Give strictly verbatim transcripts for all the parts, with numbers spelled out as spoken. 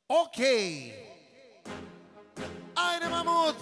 Okej. Ajde, Mamut.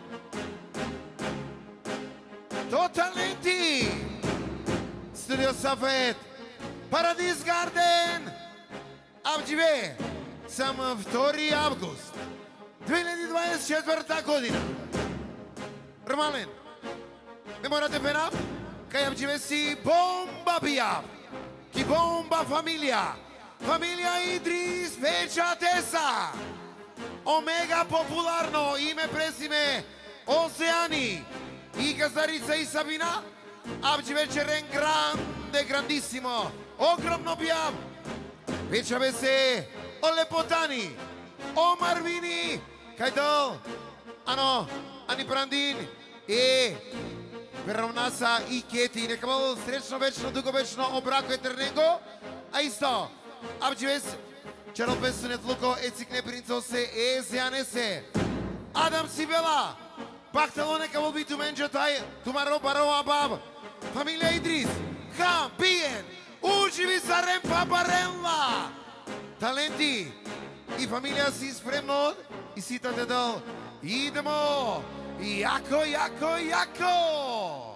Totalenti. Studio Safet. Paradis Garden. Авдживе. Съм втори август две хиляди двадесет и четвърта година. Ромален. Не morate pena că avem si bomba bia. Ki bomba familia. Familia Idris Pečatesa. Omega popularno ime prezime Oceani. I Gazarica i Sabina. Avci večeren grande, grandissimo. Ogromno bia. Večave se o Lepotani. O Marvini. Kajdo. Ano. Ani Brandin. E Вернаса и Кети. Нека бъде сречно, вечно, дуговечно, обрако е търненго. А исто. Абдживес, черопесунет луко, ецикне принцо се, е зяне се. Адам Сибела. Бахтало нека бъл би туменджа тай, тумаро баро абаб. Фамилия Идрис. Хам, биен. Уживи сарем папаренла. Таленти. И фамилия си спремно. И ситате дъл. Идемо. Яко, яко, яко!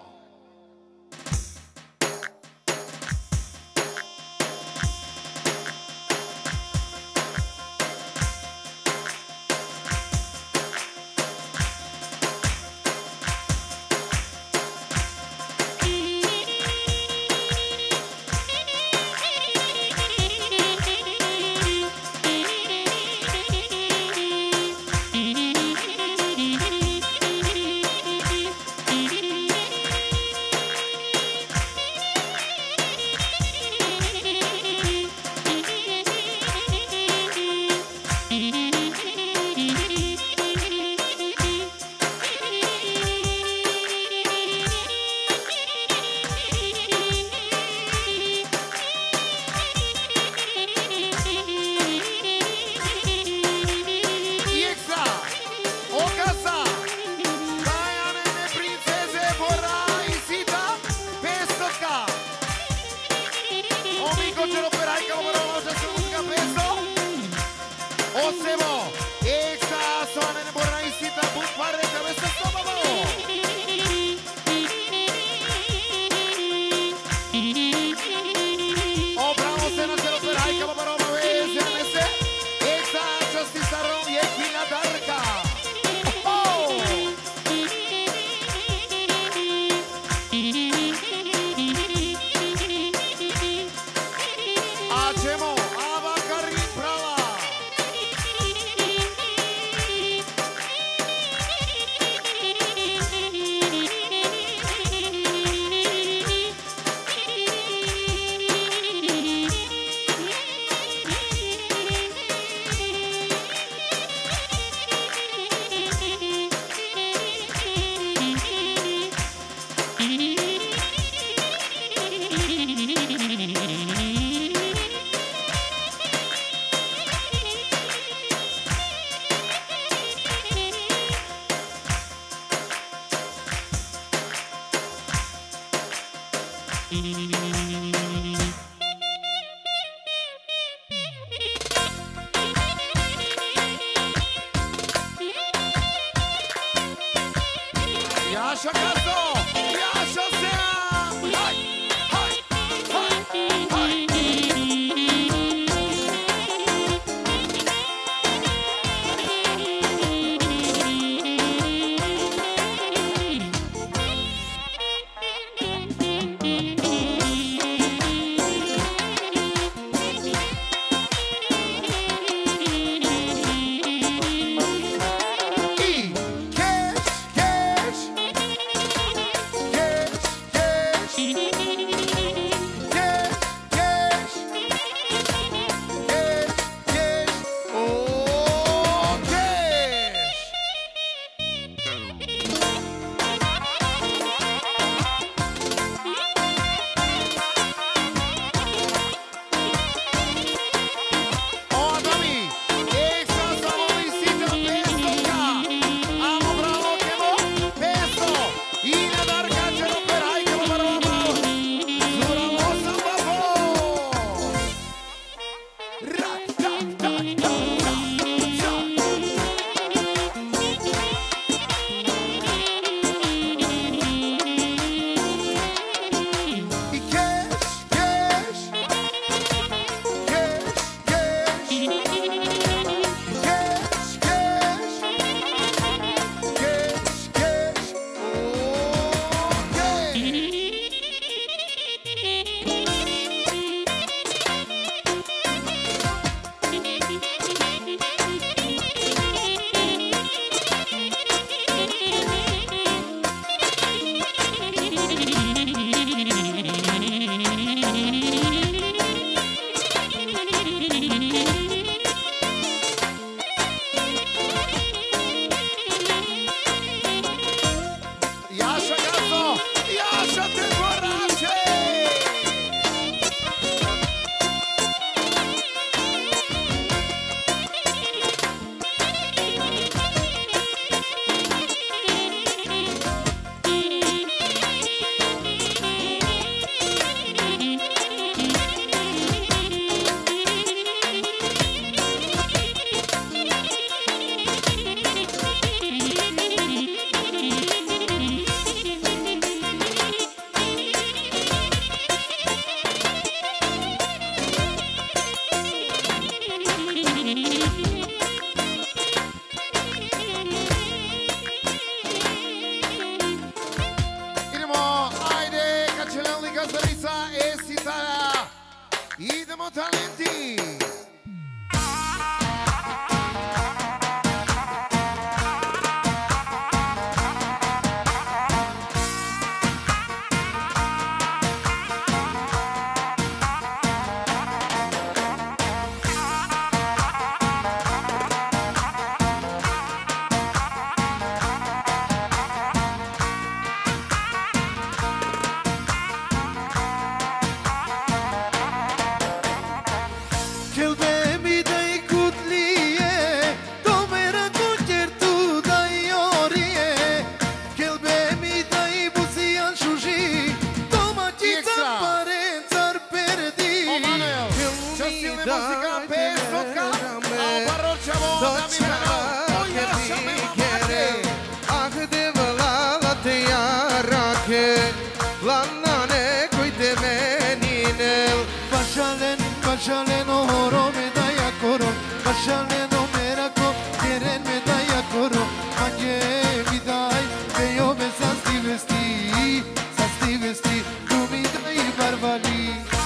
Bashale no merako Keren me daya koro Mange mi dai Vejo me sa sti vesti Sa sti vesti Tu mi dai barbali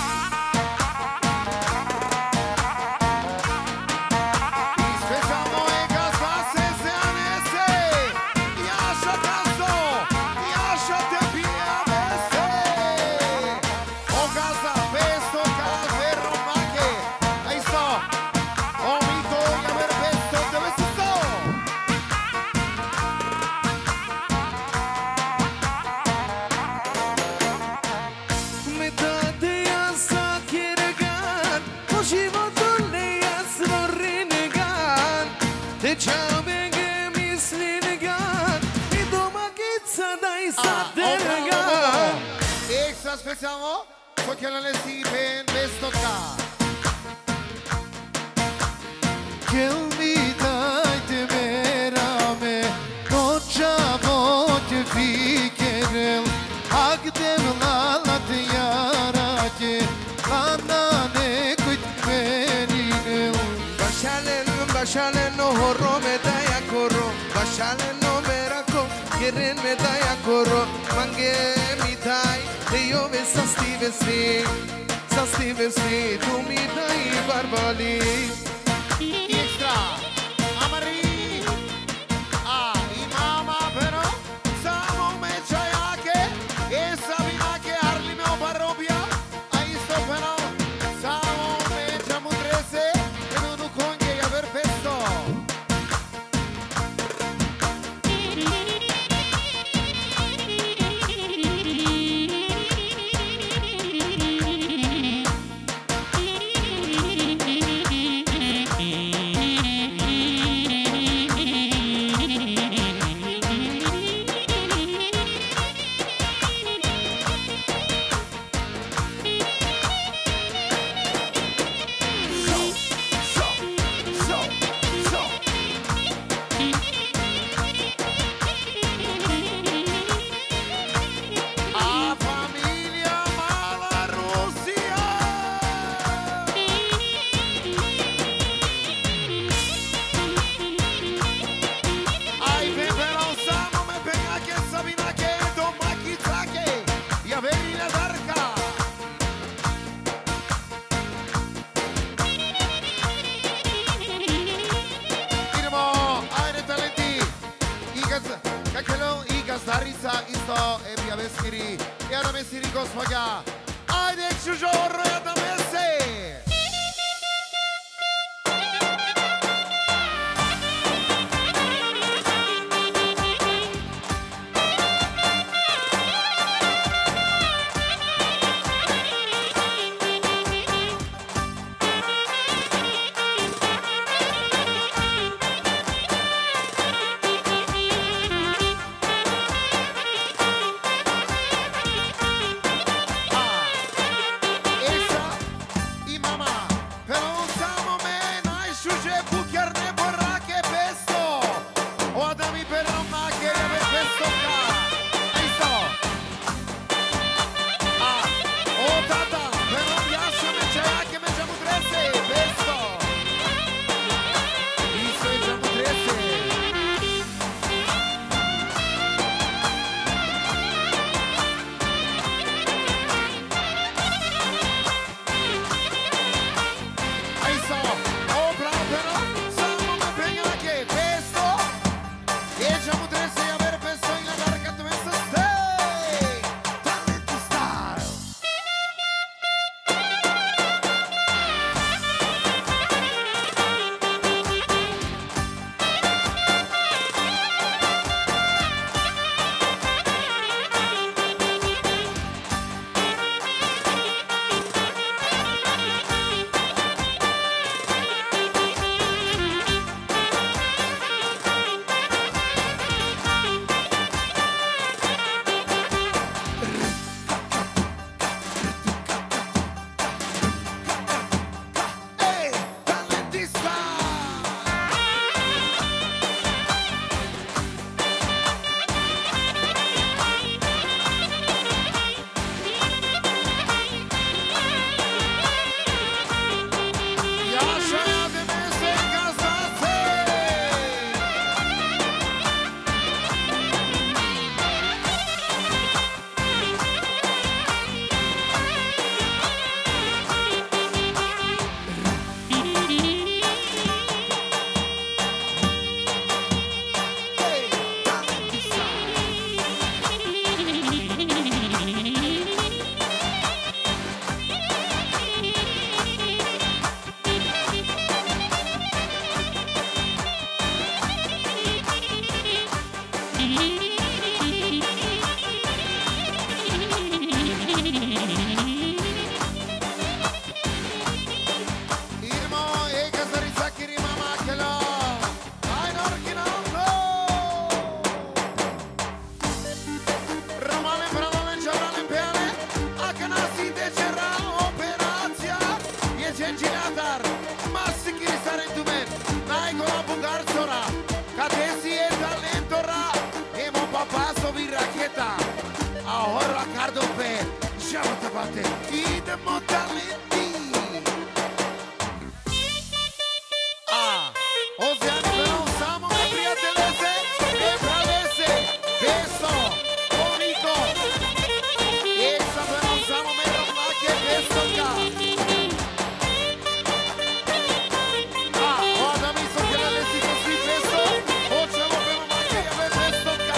Speciamo so che la lesi ben bestocca che mi dai te verame non c'ha voce fikerel agdem la te yara che lana ne kut menil Bashale bashale no horro me daya koro Bashale no merako keren me daya koro Mange mi dai Io ve sa sti vesti, sa sti vesti, tu mi dai barbali. Extra, amari, ah, i mama però, samo me čajake, e sabinake arli me obarobja, a isto però, samo me čamudrese, e non ukonje ja ver pesto. Starica isto e via Veskiri e ora Messiri Gospaga ajde čužorro ja da mese Oh, bravo, però! frate, idemo talenti. A, Ozeani però samo me prijateljeze, e pravese, peso, amico. Esa però samo me romake, peso ka. A, ora mi so che la lesi così peso, facciamo per romake e ave peso ka.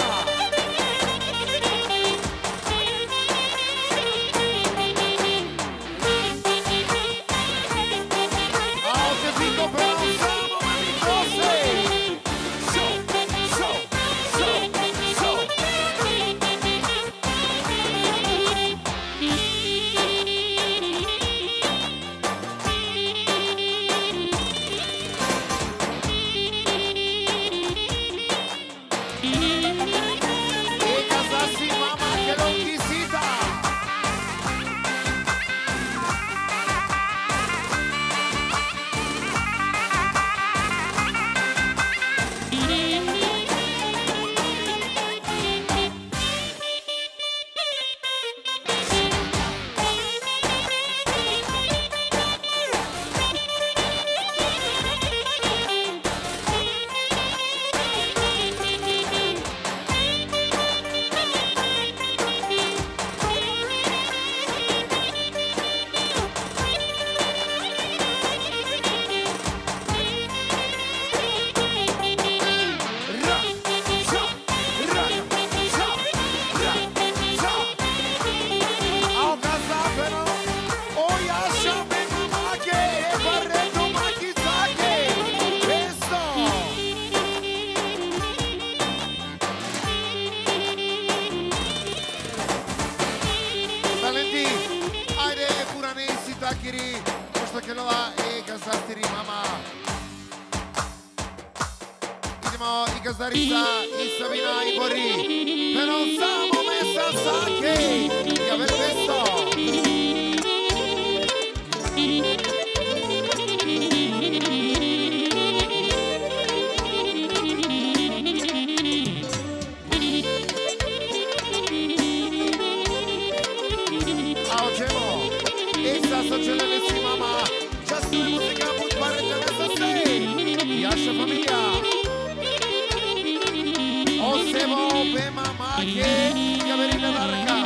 Pošto Kelova i gazdastiri mama. Idemo i gazdarica i Sabina i Bori. Però samo messa sake i aver pesto. Sočeleli mama, často je muzika put parete mesta stej, jaša familija. Osevo pe mamake, gaverina larka.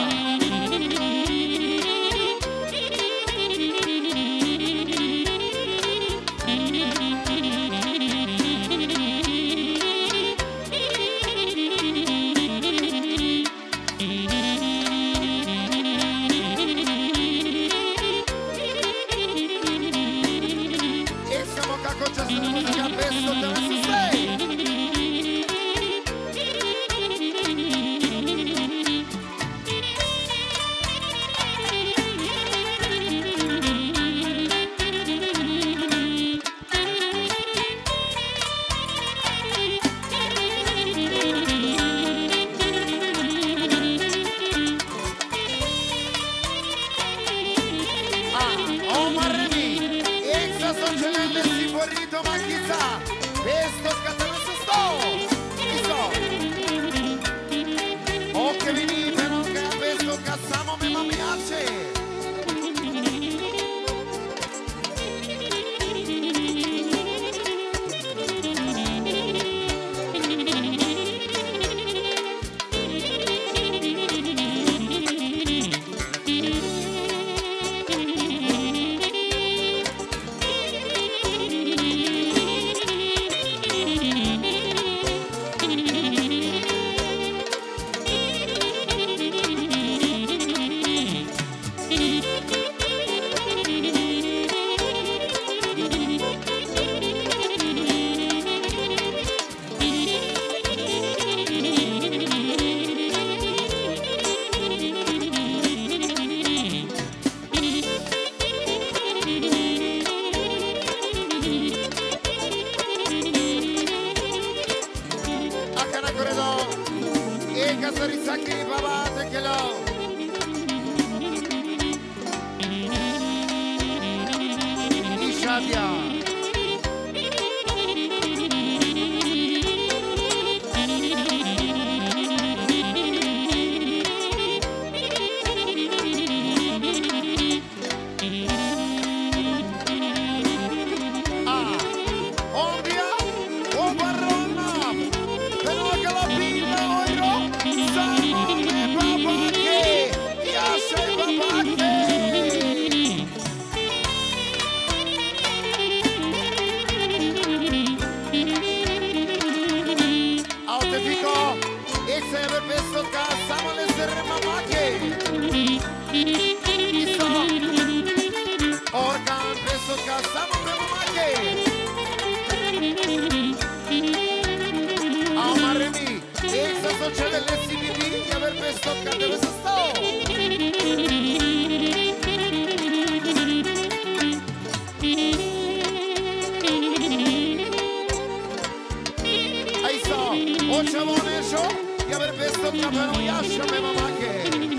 Počavo nešto, ja ver pestotka, pero jaša me mamake.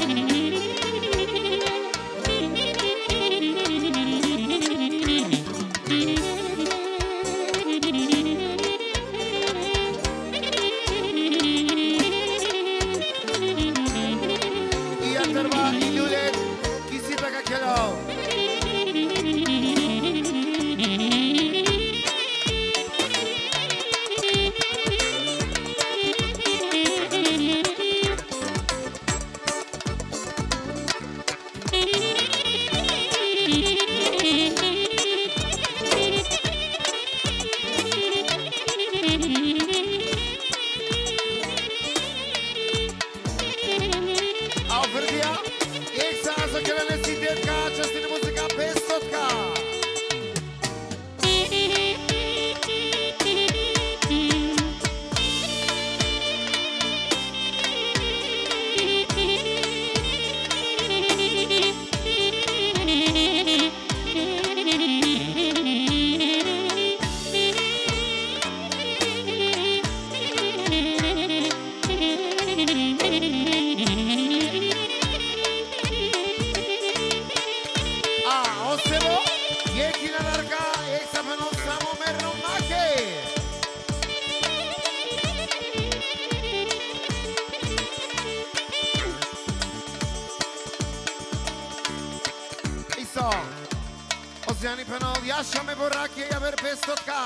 Oziani penal, jaša me borake, ja ver pestotka.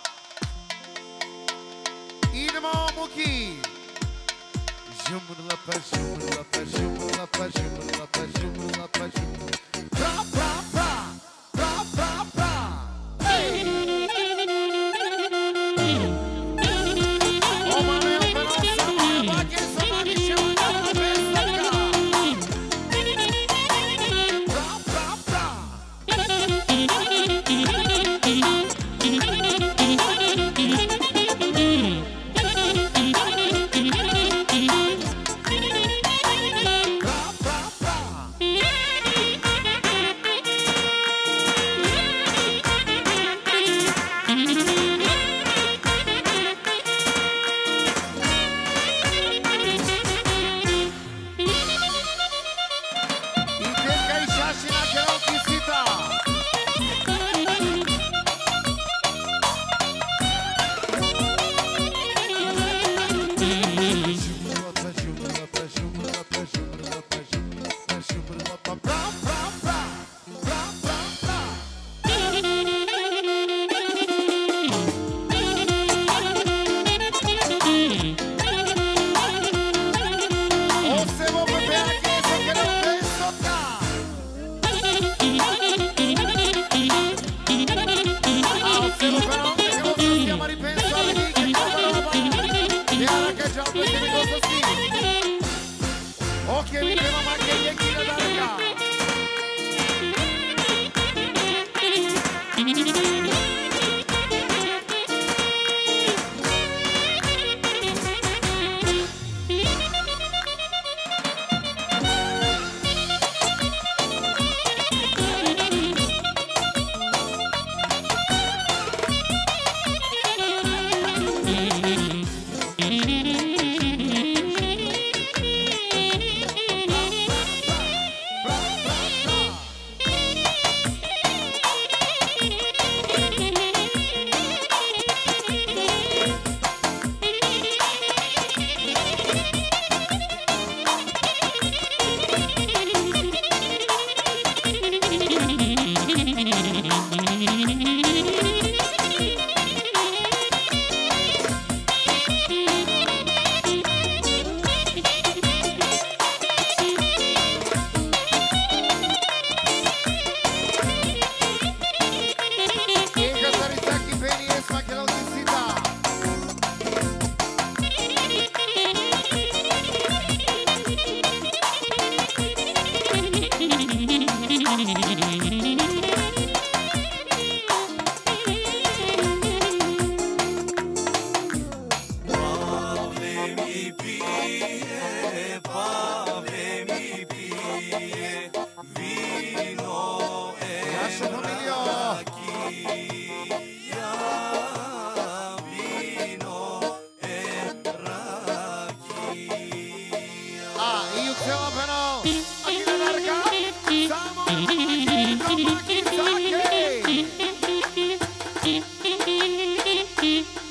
Idemo muki. Žumrla pa, žumrla pa, žumrla pa, žumrla pa, žumrla pa, žumrla. Pra, pra, pra, pra, pra, pra. Hey! O mame, o penal, samo je bake, sama više vakala pestotka. Pra, pra, pra.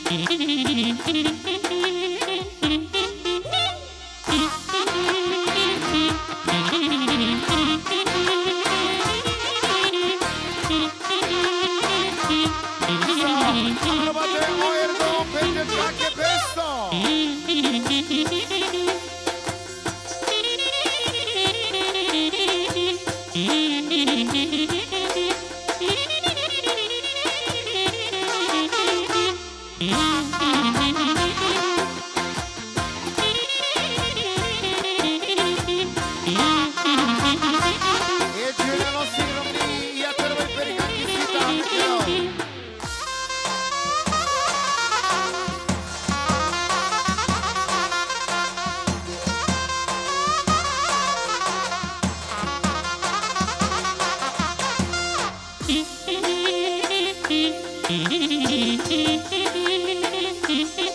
Aprobate Oerdo pentru Jache Pesto. E giulia nostri romani, a te voi per i cacchi cita. Thank you.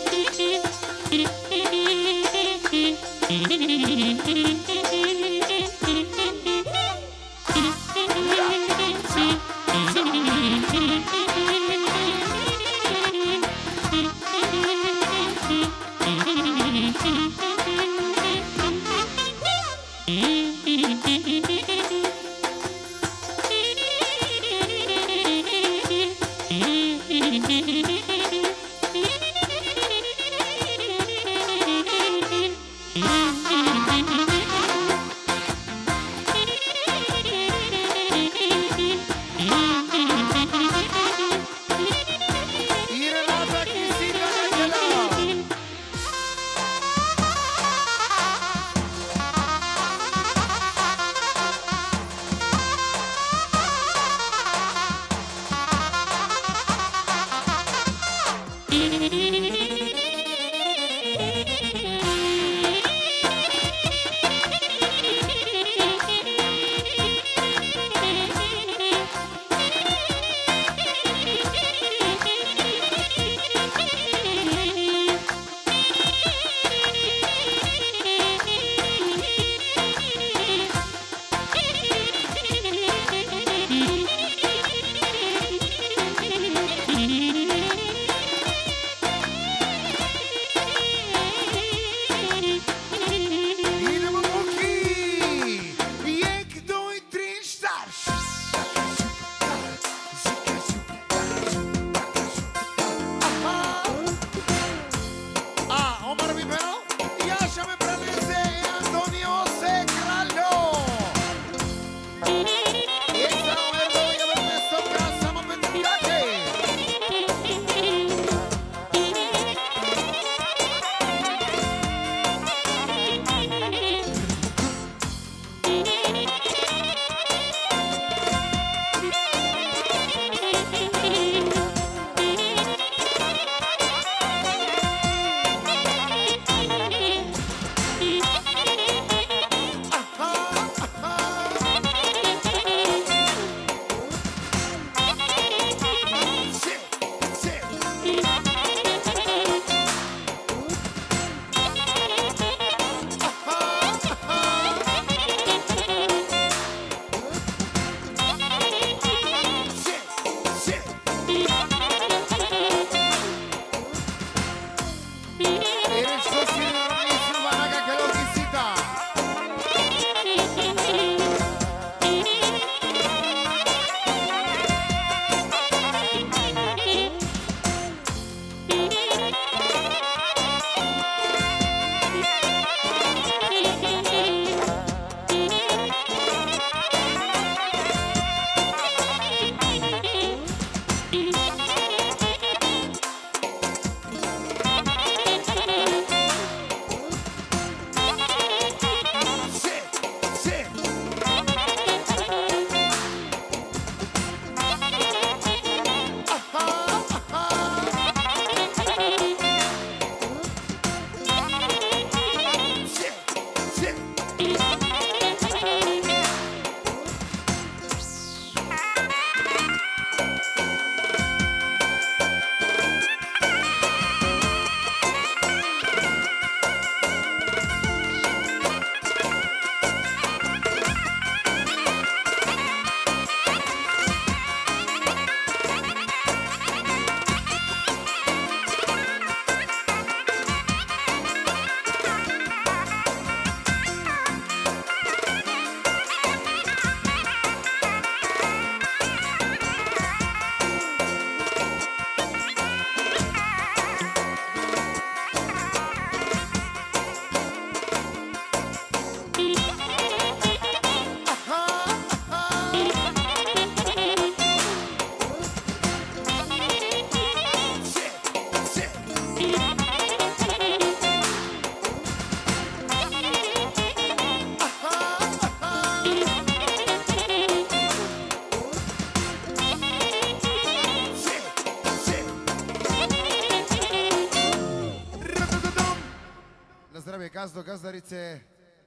Gazdo, gazdarice.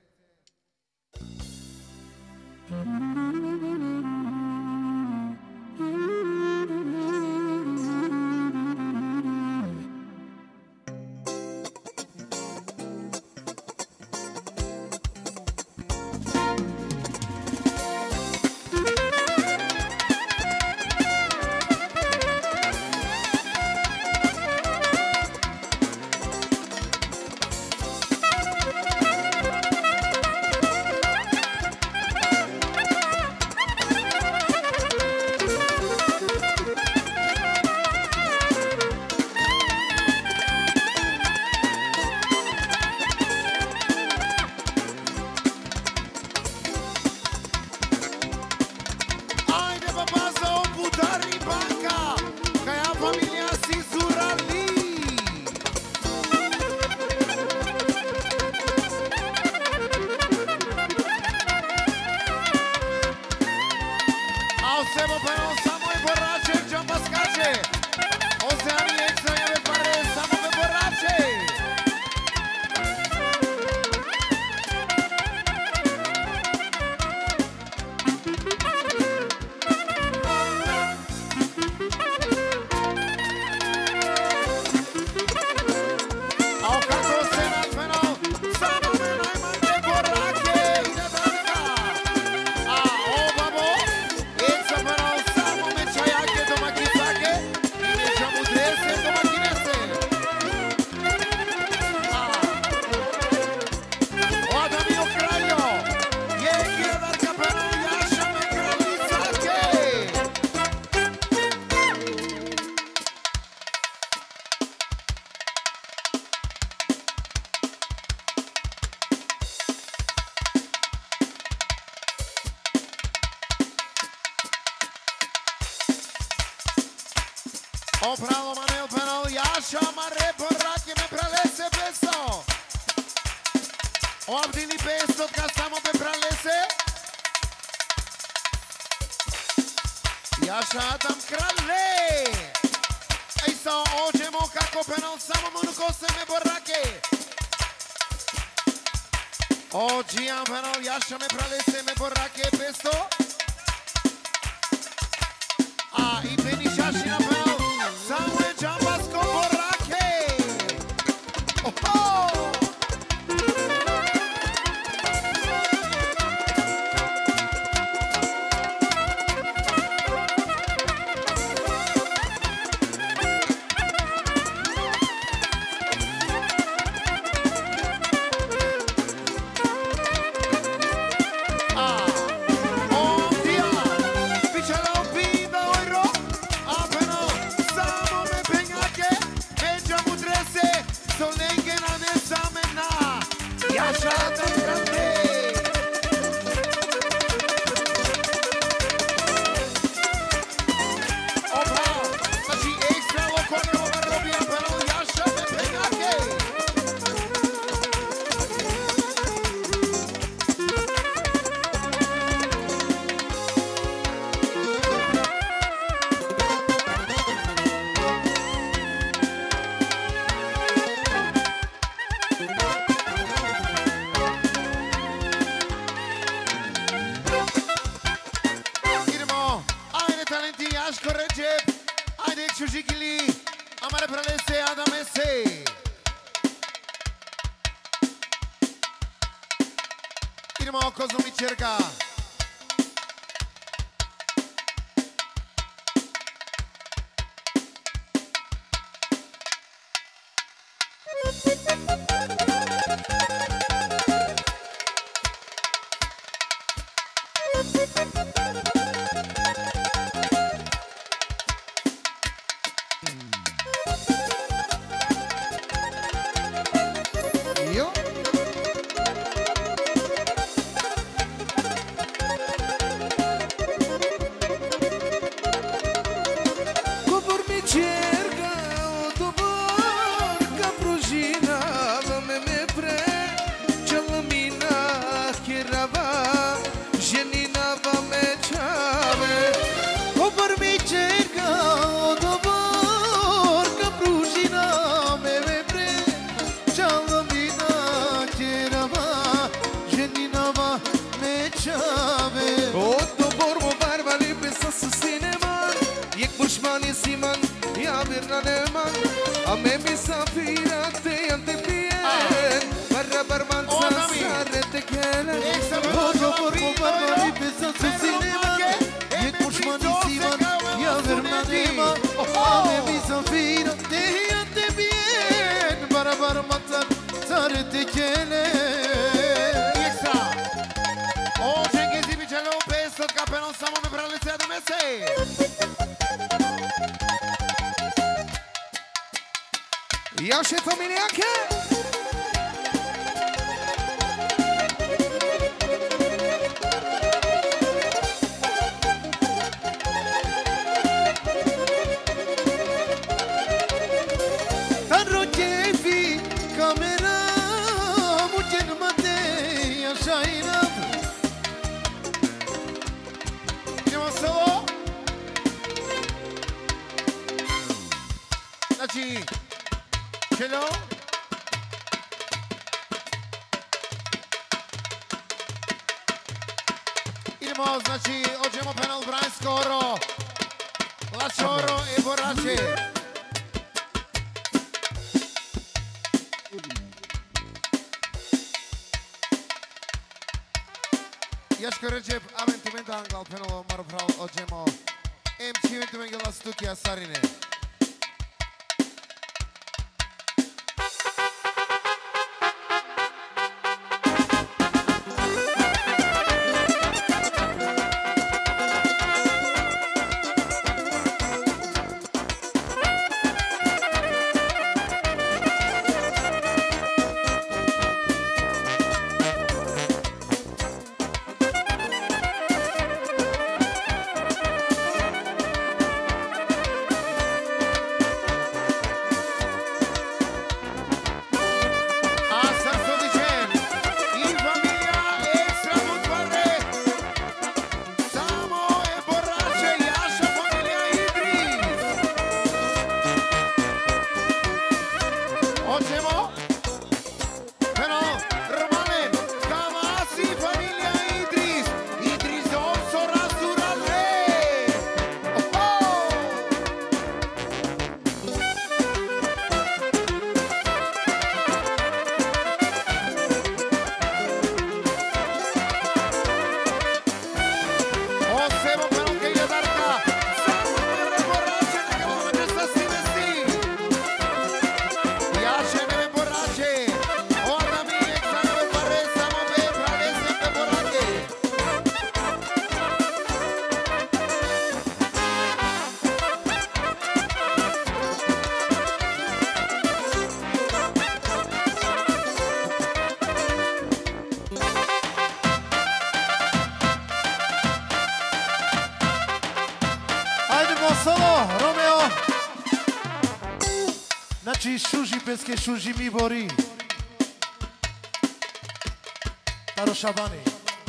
Opralo Manuel Penal, Jaša Mare Porrake me pralese pesto. Obdili pesto, kad samo me pralese. Jaša Adam Krale. Ej sa ođemo kako Penal samo munuko se me Porrake. Ođijam Penal, Jaša me pralese me Porrake pesto. A i Peni Šašina Penal. Samo je džambasko Porrake! Oho! Idemo Kozumičerka. Jo. Cerca o doborca prужина alemán. A me misafira te ante bien. Barra barmanza sarre te kele. Ojo por comparmani pesa su cinema. Yek mushmani sivan ya vermanema. Ame misafira te ante bien. Barra barmanza sarre te kele. Extra. O Cengiz Bicello peso capenon samo me pralese da mese. Ja še familijake. Tanro keyfi kamera mucen mate yaşayna. Idemo solo. Znači, Cello. Idemo, znači, ođemo penal Brian Skoro, Lačoro i Borače. Jaško Recep, aventimento angal penalo marupral, ođemo M Čiventu Mengela Stukija Sarine. Solo, Romeo. Znači, šuži peske, šuži mi bori. Taro Šabani.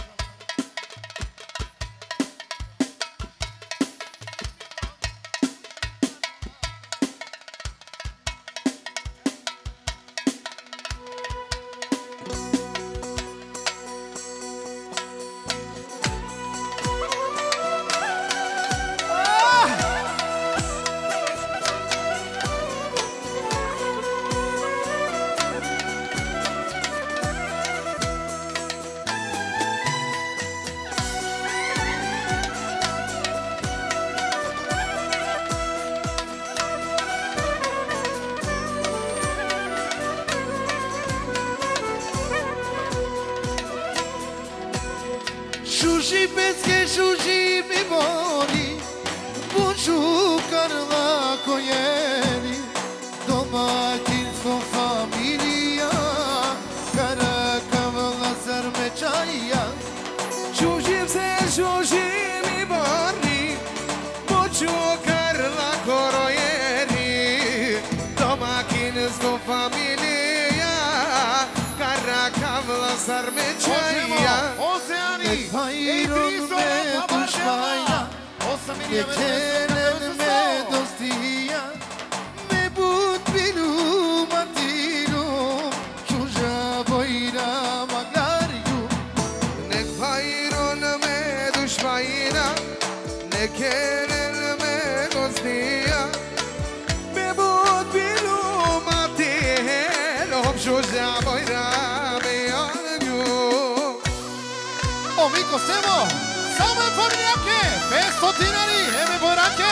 Shushi peske shushi mi boni, bunšu karla kojeni, domaćinsko familija, karakavla sarmečaja. Shushi se shushi mi boni, bunšu karla kojeni, domaćinsko familija, karakavla sarmečaja. Hayron me tuşmayla, geçenen me dostiya, me but bilum atilum, şuja boyra maglaryum. Ne hayron me tuşmayla, geçenen me dostiya, me but Giugia Boirame Algu. O mico Semo, samo in famiglia che, pesto dinari e me boracche.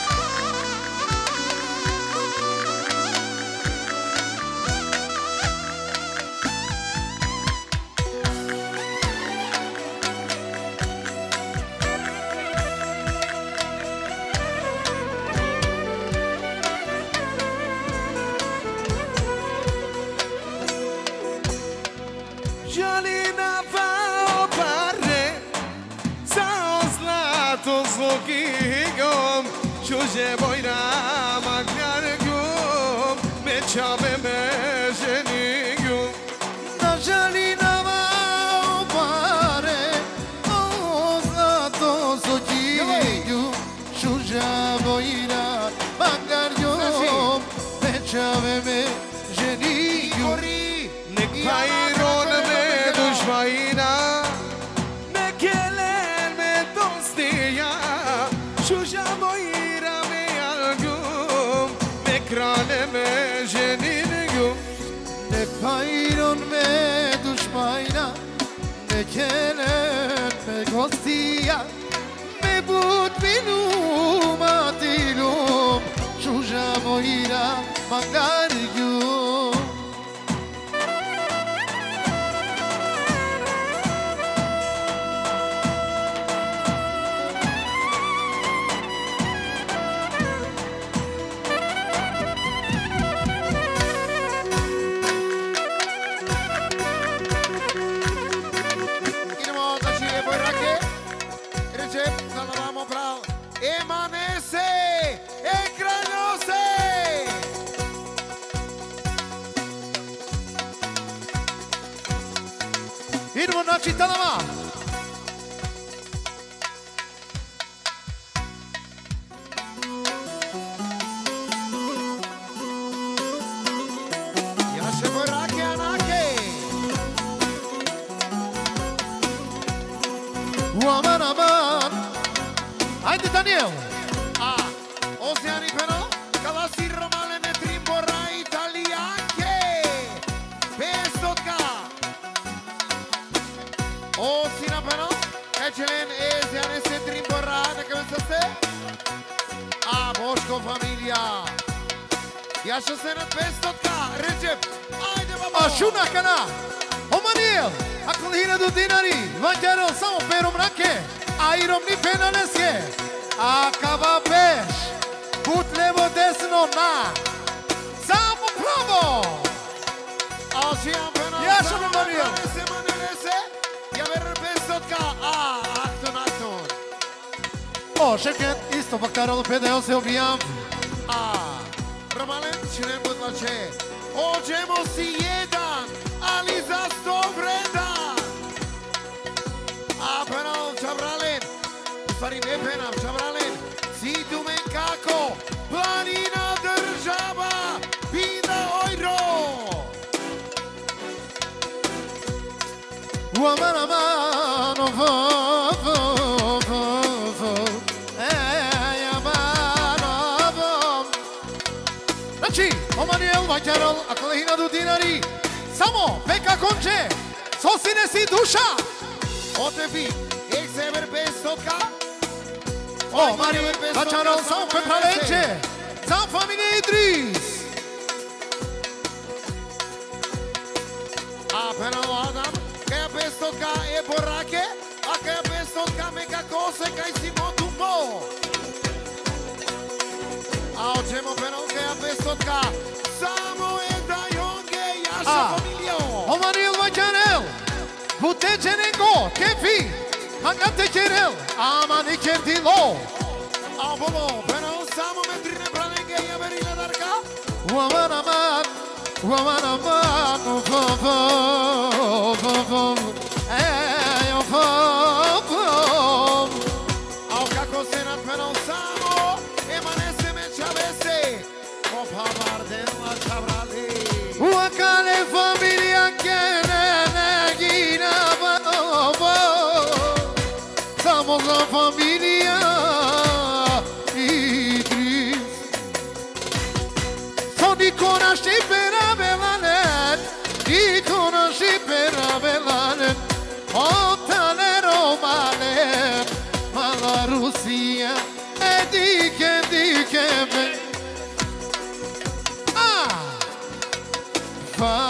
Gialina va pare, sa zlato zlogigom, Giugia Boirame Algu, me čave me ženigum. Na žalina va pare, o zlato zlogiju, Giugia Boirame Algu, me čave me ženiju. Nek pajron me dušmajina, ne kelen me dostija, Giugia Boirame Algu, me krane me ženigum. Ne pajron me dušmajna, ne kelen me gostija, me bud bilum atilum, Giugia Boirame Algu. Idemo da Čije Bojrake. Recep, zalavamo prav. Emanese, ekranose. Idemo na čitanama. Jaše Bojrake, Anake. Aman aman. Ajde Daniel. A, Oceani però, Calassi Romale ne Trimborra Italianche. Pestotka. Osina però, Ecelen Eziane se Trimborra, ne come se? A, Boško familija. Jaše se na Pestotka, Recep. Ajde babo. Ašuna kana. Omaniel. Akıl hine du dinari. Vanjarel samo perom rake. Airom ni penaleske. Akava peš. Put levo desno na. Samo pravo. Ocean però. Jaše me Maniel. Manese, manese. Javer Pestotka. A, Akton, Akton. O, šeket isto bakaralo pedeo se obijam. A, Romalen će ne budlače. Ođemo si jedan, ali za sto vredan. A penal Čavralen, u stvari ne penal Čavralen, si tu men kako, planina država, pida ojro. Aman aman. Vo, vo, vo, vo. Ej, aman, vo. Znači, Omaniel Vanjarel, akıl hine du dinari. Samo peka konče. Sosine si duša. Otepi, ek sever Pestotka. O, Mari, Vanjarel samo pepralenče. Za familije Idris. A penal Adam, kaja Pestotka je borake, a kaja Pestotka meka kose kaj si motumbo. A ođemo penal kaja Pestotka, samo je da jonge jaša A. familijo. Omaniel Vanjarel. Butecenengo, kefi. Hangate kerel. Aman ikerdilo. A bobo, penal samo metrine branenge je verine darka. Aman aman. Aman aman. Vo, vo, vo, vo. Ej, vo, vo. A kako se nad penal samo, emanese me čavese. Opa Bardella Čavrali. Wakale familia que negina va. Somos la familia Idris. Soni conaște pe la velanet.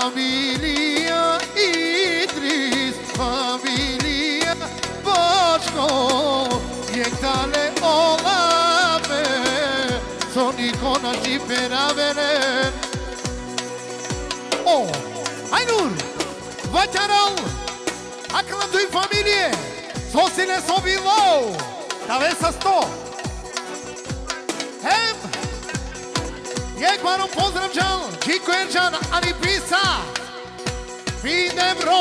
familia Idris, familia Boşko, yektale olame, soni konaşi beraberen. Oh, Aynur, Vacaral, akıllı duy familje, sosile sobilo, kavesa sto. Hem, jek varom pozdravđan, Čiko Erđan, ani pisa, fine bro.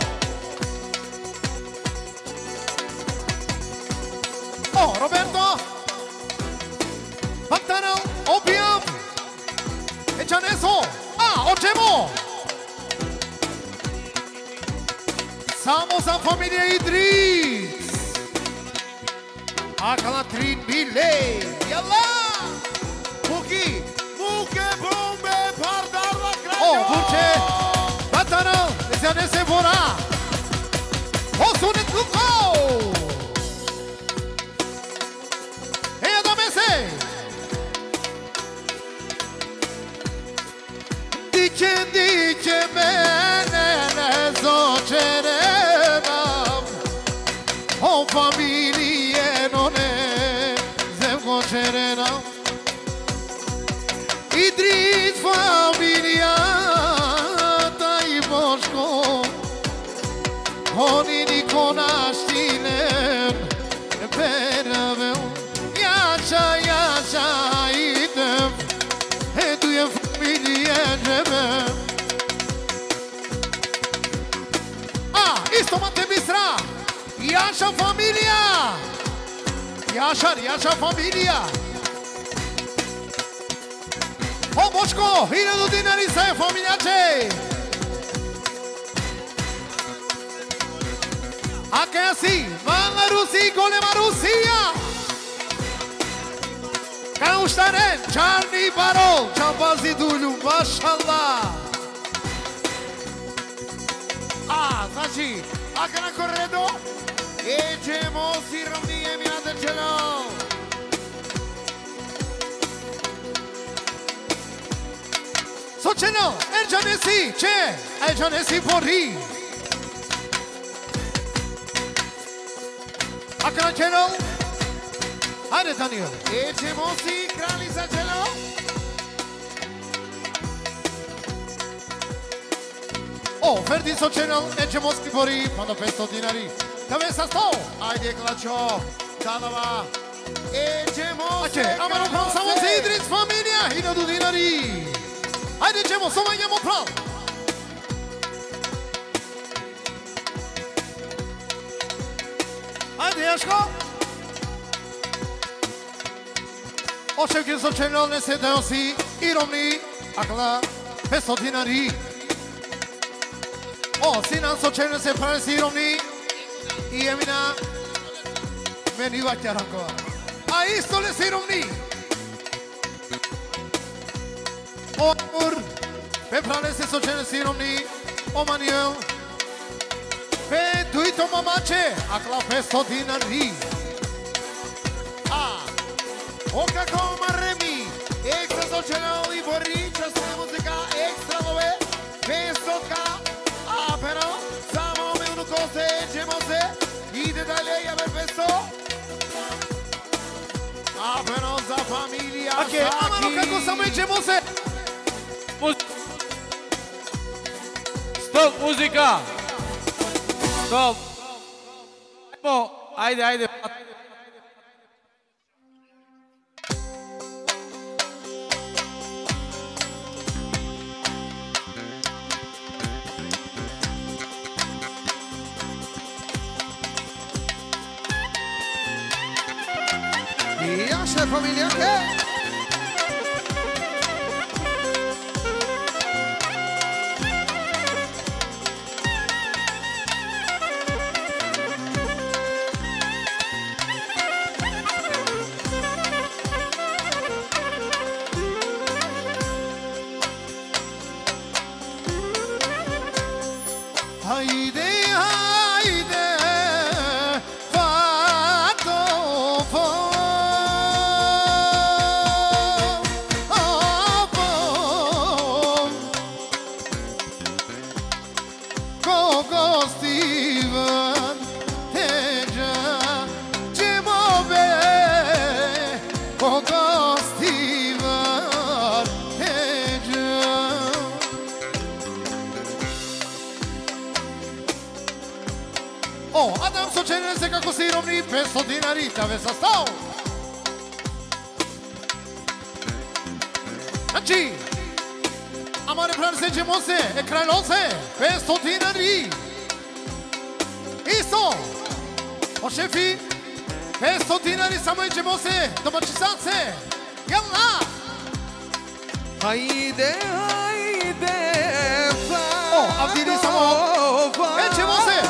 Oh, Roberto, Baktanal, Opium, Echaneso, ah, Ochemo. Samo za familija Idris. Akala trin bile, jalla. Muki, muke bombe pardarla krađo. Oh, Burče, Baktanal, Ešanese Bora. Osunet Luko. Eja da mese. Dice, dice mene ne zočerenam. O familije no ne zemgo čerenam. Idris familija taj Boško. Oni niko naštinem peraveu. Jaša, jaša idem. Edujem familije džebem. A, isto mate bistra. Jaša familija. Jašar, jaša familija. O, Boško, hiljadu dinari se familjače. A kaj si? Mala Rusi, golema Rusija. Kauštaren, čarni barol, čambazi dulju, mašallah. A, znači, ako na korredo, eđemo si ravnije mi na drčelo. Sočeno, Erđanesi, če? Erđanesi Bori. Ako na čelo? Hajde, Daniel. Eđemo si krali za čelo. O, Ferdi Sočeno, Erđemoski Bori, pa do petsto dinari. Kave sa sto. Ajde, klačo, Danova. Eđemo A se če, amaro plan samo za Idris familija, hiljadu dinari. Ajde, ćemo, somanjamo plan. Ajde, Jaško. Očevke Sočeno, ne se deo si i rovni, akla, petsto dinari. O, Sinan Sočeno se pravi si rovni i Emina meni vaća rakova. A isto le si rovni. O, Amur, pe prane se Sočeno si rovni, o Manuel, pe Duito mamače, akla petsto dinari. A, o kako maremi, ekstra Sočeno i Bori, časna muzika, ekstra love, pestotka, a pero, samo milnu kose, eđemo se, ide dalje, jabe pesto. A pero za familija Ake, amano kako samo ićemo se. Stop, muzika! Stop! Ajmo, ajde, ajde. Jaša familija, ke? Haydi haydi Fato fo Abo Oh, Adam Sočenese kako se i rovni petsto dinari, tave sa stao. Znači, amare pranse ćemo se, e krajlose, petsto dinari. Isto, o šefi, petsto dinari samo ćemo se, domaćisace, jelna. Hajde, hajde, O, a vidi samo, nećemo se.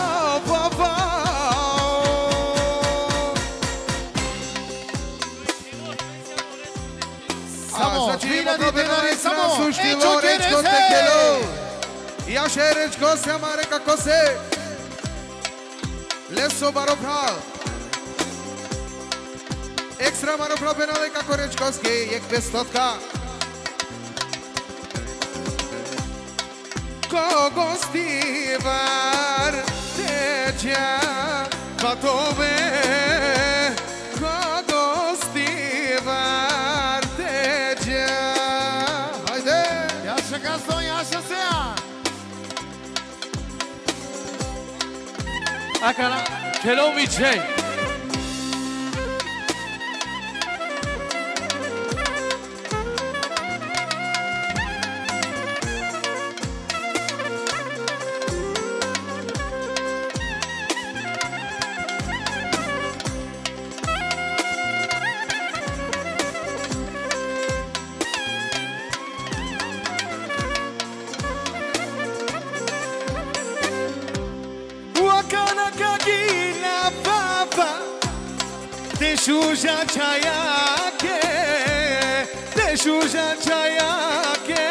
Samo, hiljadi dinari, samo, ećo kerese. Ja šerečko se, amare kako se. Leso baropral. Ekstra baropral penale kako rečkovski, jek pestotka. Kogo stivar teđa patove, kogo stivar teđa. Hajde! Jaše Gaston, jaše Seja. Akana, Kelom Vichey. Deshuja chayake, deshuja chayake.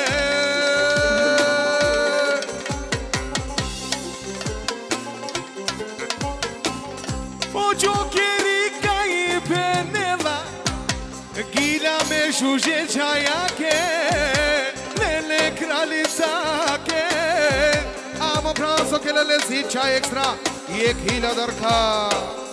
Ojo keri kai peneva, gila me shuje chayake, lele kralisake. Amo pranzo ke lele si chai extra, yek hila darka.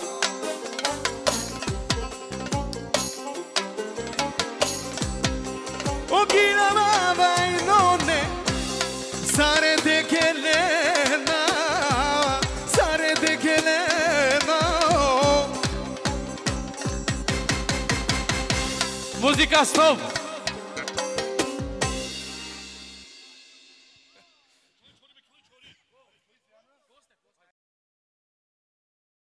Ogina mama inone, sare de kelena, sare de kelena. Muzica stop!